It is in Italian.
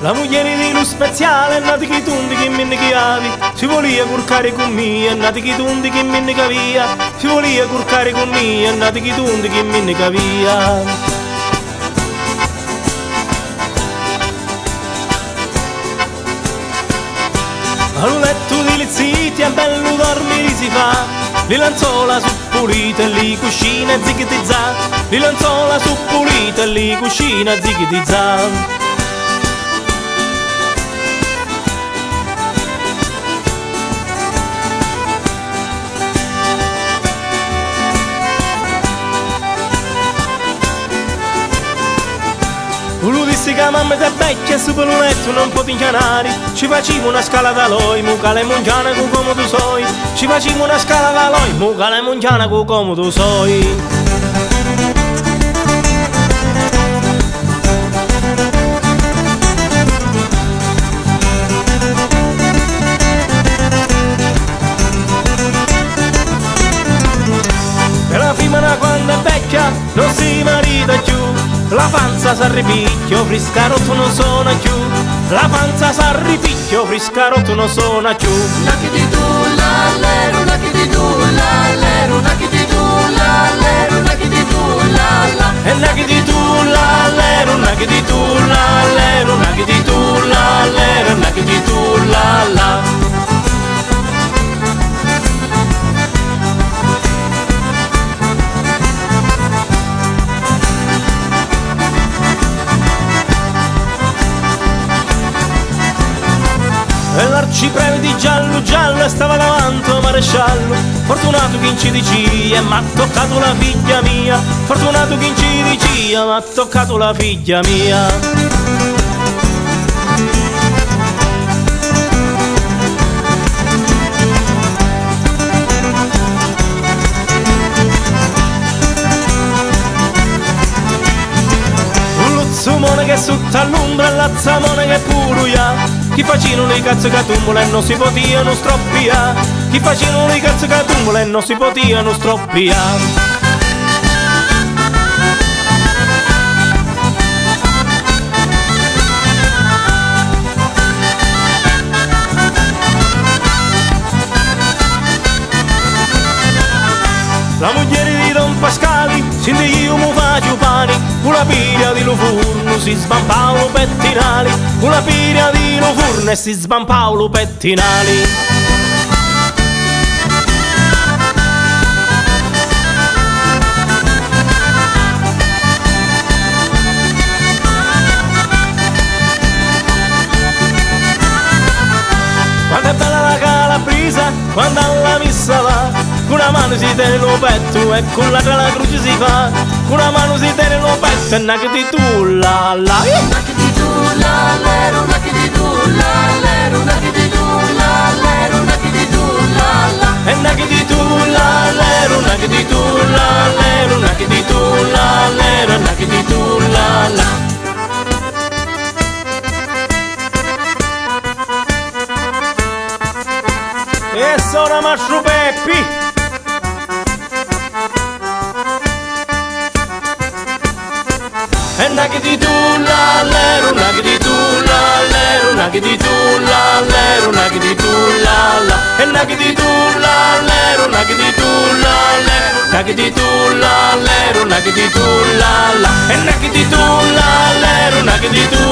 La moglie di lo speziale è nata che tundi che minni che avi. Si voleva curcare con me, è nata che tundi che minni che via. Si voleva curcare con me, è nata che tundi che minni che via. Al letto di lizziti è bello dormire si fa. Li lenzuola su pulite e li cuscina zighetizza. Li lenzuola su pulite e li cuscina zighetizza. Lui disse che mamma è vecchia e su per un letto non può incanare. Ci facciamo una scala da loi, mucca le mongiana con come tu sei. Ci facciamo una scala da loi, mucca le mongiana con come tu sei. E la femmina quando è vecchia non si marita più. La panza s'arripicchio, friscarotto non suona più. La panza s'arripicchio, friscarotto non suona più. Nacchi di tu l'allero, nacchi di tu l'allero, nacchi di tu l'allero, nacchi di tu l'alla. E nacchi di tu l'allero, nacchi di tu l'allero, nacchi di tu l'allero, nacchi di tu l'alla. E l'arcipreve di giallo giallo stava davanti al maresciallo. Fortunato chi ci dicia, m'ha toccato la figlia mia. Fortunato chi ci dicia, m'ha toccato la figlia mia. L'uzzumone che sotto all'ombra e l'azzamone che puruia. Chi facino le cazzo che tumbola e non si potiano stroppia. Chi facino le cazzo che tumbola e non si potiano stroppia. La moglie di Don Pascali, sente io mi faccio pani. Con la piglia di lo furno si sbampavano pettinali. Con la piglia di lo furno e si sbampavano pettinali. Quando è bella la calabrisa, quando alla messa va. Con una mano si tiene lo petto e con l'altra la croce si fa. Con una mano si tiene lo petto e nacchi di tu la la. Nacchi di tu l'allero, nacchi di tu l'allero, nacchi di tu l'allero, nacchi di tu l'alla. E nacchi di tu l'allero, nacchi di tu l'allero, nacchi di tu l'allero, nacchi di tu l'alla. E sono Mastro Peppi. E nacchi di tu l'allero, nacchi di tu l'allero, nacchi di tu l'allero, nacchi di tu l'alla. E nacchi di tu l'allero, nacchi di tu l'allero, nacchi di tu l'allero, nacchi di tu l'alla. E nacchi di tu l'allero, nacchi di tu